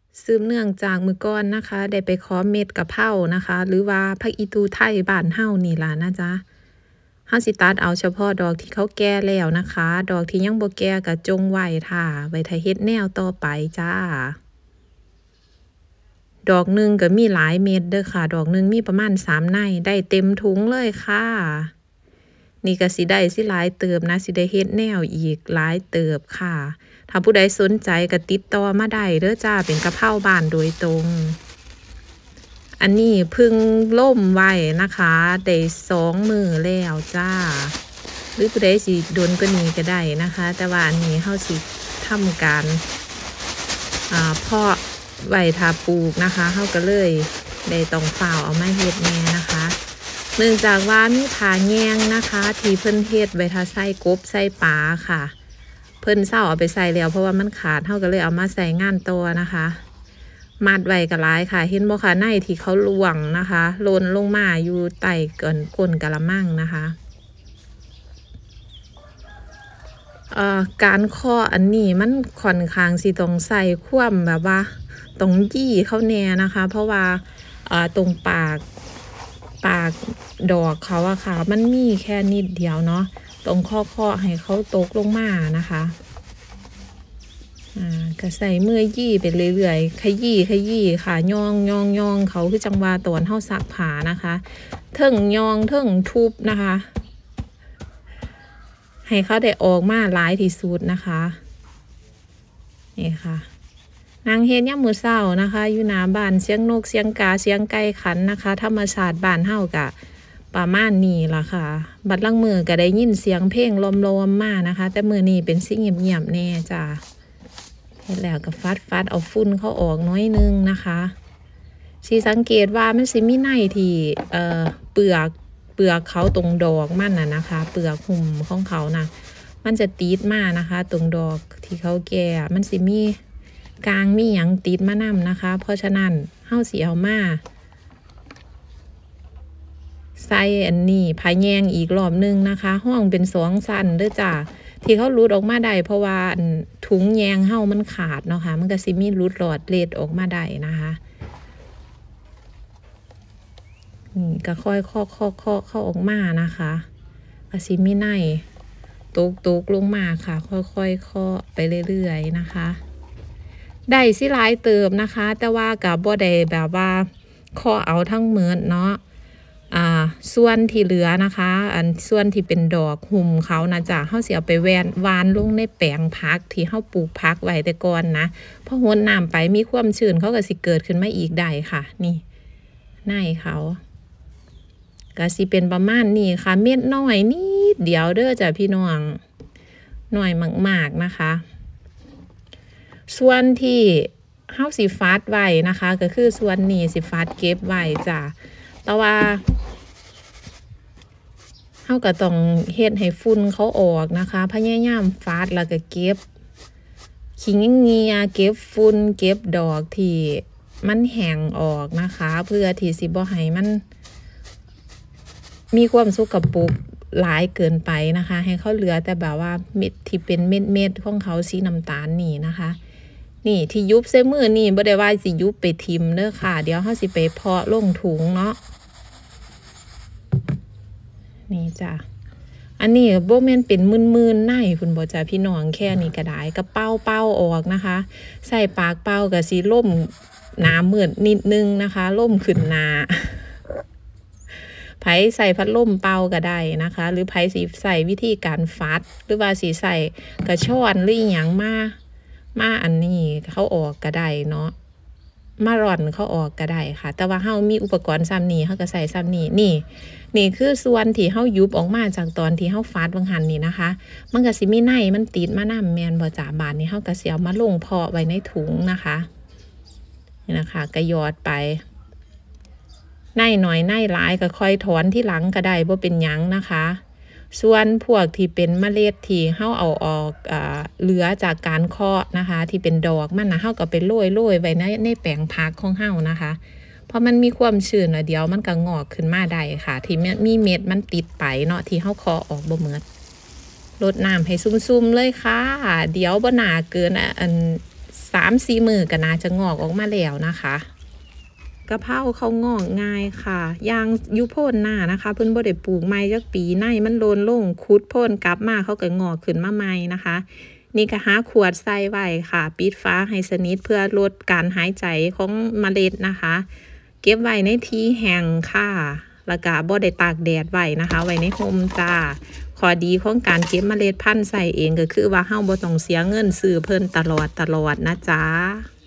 สืบเนื่องจากมื้อก่อนนะคะได้ไปขอเม็ดกะเพรานะคะ หรือว่าผักอีตูไทยบ้านเฮานี่ล่ะนะจ๊ะเฮาสิตัดเอาเฉพาะดอกที่เขาแก่แล้วนะคะ ดอกที่ยังบ่แก่ก็จงไว้ท่าไว้ถ้าเฮ็ดแนวต่อไปจ้าดอกหนึ่งก็มีหลายเม็ดเด้อค่ะดอกหนึ่งมีประมาณ3ในได้เต็มถุงเลยค่ะนี่ก็สิได้สิหลายเติบนะสิได้เฮ็ดแนวอีกหลายเติบค่ะถ้าผู้ใดสนใจก็ติดต่อมาได้เด้อจ้าเป็นกะเพราบ้านโดยตรงอันนี้พึ่งล่มไว้นะคะได้2 มื้อแล้วจ้าหรือผู้ใดสิโดนก็นี้ก็ได้นะคะแต่ว่าอันนี้เฮาสิทำการเพาะไว้ถ้าปลูกนะคะเฮาก็เลยได้ต้องฝ้าวเอามาเฮ็ดแน่นะคะเนื่องจากว่ามีผาแยงนะคะที่เพิ่นเฮ็ดไว้ถ้าใส่กบใส่ปลาค่ะเพิ่นเศร้าเอาไปใส่แล้วเพราะว่ามันขาดเฮาก็เลยเอามาใส่งานตัวนะคะมัดไว้ก็หลายค่ะเห็นบ่คะในที่เขาลวงนะคะหล่นลงมาอยู่ใต้ก้นกะละมังนะคะการเคาะอันนี้มันค่อนข้างสิต้องใส่ความแบบว่าต้องยี่เขาแน่นะคะเพราะว่าตรงปากดอกเขาอะค่ะมันมีแค่นิดเดียวเนาะตรงข้อให้เขาตกลงมานะคะก็ใส่มือยี่ไปเรื่อยๆขยี้ค่ะย่องเขาคือจังหวะตอนเท่าซักผ้านะคะเทิงย่องเทิงทุบนะคะให้เขาได้ออกมาหลายที่สุดนะคะนี่ค่ะนางเฮ็ดย่ำมือเศร้านะคะอยู่หน้าบ้านเสียงนกเสียงกาเสียงไก่ขันนะคะธรรมชาติบ้านเฮากะประมาณนี้ล่ะค่ะบัดลังมือก็ได้ยินเสียงเพลงลมมานะคะแต่มือนี้เป็นสิ่งเงียบๆแน่จ้าเฮ็ดแล้วก็ฟัดเอาฝุ่นเขาออกน้อยนึงนะคะสิสังเกตว่ามันสิมีในที่เปลือกเขาตรงดอกมันน่ะนะคะเปลือกหุ้มของเขานะมันจะติดมานะคะตรงดอกที่เขาแก่มันสิมีกลางมีหยังติดมานำนะคะเพราะฉะนั้นเฮาสิเอามาใส่อันนี้พายแยงอีกรอบนึงนะคะห้องเป็น2 สั้นเด้อจ้าที่เขารูดออกมาได้เพราะว่าถุงแยงเฮามันขาดเนาะค่ะมันก็สิมีรูดหลอดเล็ดออกมาได้นะคะนี่ก็ค่อยเข้าออกมานะคะก็สิมีในตกลงมาค่ะค่อยเคาะไปเรื่อยๆนะคะได้สิหลายเติมนะคะแต่ว่ากับบ่ได้แบบว่าเคาะเอาทั้งเหมือนเนาะส่วนที่เหลือนะคะส่วนที่เป็นดอกหุ่มเขานะจ๊ะเฮาสิเอาไปวานลงในแปลงพักที่เฮาปลูกพักไว้แต่ก่อนนะพอรดน้ำไปมีความชื้นเขาก็สิเกิดขึ้นมาอีกได้ค่ะนี่ในเขาก็สิเป็นประมาณนี้ค่ะเม็ดน้อยนิดเดียวเด้อจ้ะพี่น้องน้อยมากๆนะคะส่วนที่เฮาสิฟาดไว้นะคะก็คือส่วนนี้สิฟาดเก็บไว้จ้ะแต่ว่าเฮาก็ต้องเฮ็ดให้ฝุ่นเขาออกนะคะพยายามฟาดแล้วก็เก็บขี้เงียเก็บฝุ่นเก็บดอกที่มันแห้งออกนะคะเพื่อที่สิบ่ให้มันมีความสกปรกหลายเกินไปนะคะให้เขาเหลือแต่แบบว่าเม็ดที่เป็นเม็ดของเขาสีน้ำตาลนี่นะคะนี่ที่ยุบใส่มือนี่บ่ได้ว่าสิยุบไปทิมเด้อค่ะเดี๋ยวเฮาสิไปเพาะลงถุงเนาะนี่จ้ะอันนี้บ่แม่นเป็นมืนในคุณบ่จ้ะพี่น้องแค่นี้ก็ได้ก็เป้าออกนะคะใส่ปากเป้ากับสีล่มหนามืดนิดนึงนะคะล่มขึ้นหนาไผใส่พัดลมเป่าก็ได้นะคะหรือไผสีใส่วิธีการฟัดหรือว่าสีใส่กระชอนหรือหยังมาอันนี้เขาออกก็ได้เนาะมาร่อนเขาออกก็ได้ค่ะแต่ว่าเฮามีอุปกรณ์ซ้ำนี้เฮาก็ใส่ซ้ำนี้นี่คือส่วนที่เฮายุบออกมาจากตอนที่เฮาฟาดบางหันนี่นะคะมันก็สิมีในมันติดมานำแมนบ่จ่าบานนี้เฮาก็สิเอามาลงเพาะไว้ในถุงนะคะนี่นะคะก็หยอดไปในหน่อยในหลายก็ค่อยถอนที่หลังก็ได้บ่เป็นหยังนะคะส่วนพวกที่เป็นเมล็ดที่เฮาเอาออกเหลือจากการเคาะนะคะที่เป็นดอกมันนะเฮาก็ไปโรยไว้ในแปลงพักของเฮานะคะเพราะมันมีความชื้นแล้วเดี๋ยวมันก็งอกขึ้นมาได้ค่ะที่มีเม็ดมันติดไปเนาะที่เฮาเคาะออกบ่หมดรดน้ำให้ซุ่มๆเลยค่ะเดี๋ยวบ่หนาเกิน 3-4 มื้อก็น่าจะงอกออกมาแล้วนะคะกะเพราเขางอกง่ายค่ะยางอยู่โพนหน้านะคะเพิ่นบ่ได้ปลูกใหม่จักปีในมันโลนลงขุดโพนกลับมาเขาก็งอกขึ้นมาใหม่นะคะนี่ก็หาขวดใส่ไว้ค่ะปิดฝาให้สนิทเพื่อลดการหายใจของเมล็ดนะคะเก็บไว้ในที่แห้งค่ะแล้วก็บ่ได้ตากแดดไว้นะคะไว้ในร่มจ้าข้อดีของการเก็บเมล็ดพันธุ์ใส่เองก็คือว่าเฮาบ่ต้องเสียเงินซื้อเพิ่นตลอดนะจ๊ะ